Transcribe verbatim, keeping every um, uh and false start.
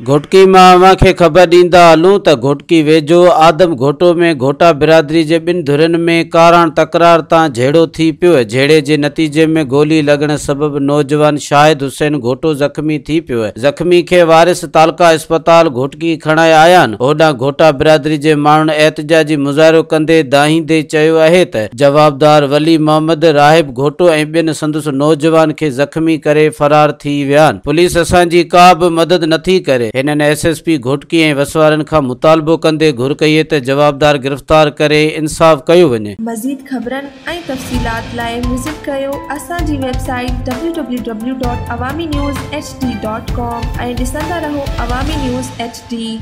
घोटकी मां खे ख़बर ॾींदा हलूं त घोटकी वेझो आदम घोटो में घोटा बिरादरी जे ॿिनि धुरनि में काराण तकरार तां झेड़ो थी पियो। झेड़े जे नतीजे में गोली लॻण सबबि नौजवान शाहिद हुसैन घोटो ज़ख़्मी थी पियो। ज़ख़्मी खे वारिस तालका अस्पताल घोटकी खणाए आया आहिनि। होॾां घोटा बिरादरी जे माण्हुनि एहतजाजी मुज़ाहिरो कंदे दाहींदे चयो आहे त जवाबदार वली मोहम्मद राहिब घोटो ऐं ॿिनि संदसि नौजवान खे ज़ख़्मी करे फरार थी विया आहिनि। पुलिस असांजी का बि मदद नथी करे। हिननि एस एस पी घोटकी ऐं वसवारनि खां मुतालबो कंदे घुर कई त जवाबदार गिरफ़्तार करे इंसाफ़ कयो वञे। मज़ीद ख़बरनि ऐं तफ़सीलात लाइ विज़िट कयो असांजी website W W W dot Awami news H D dot com ऐं ॾिसंदा रहो अवामी न्यूज़ एच डी।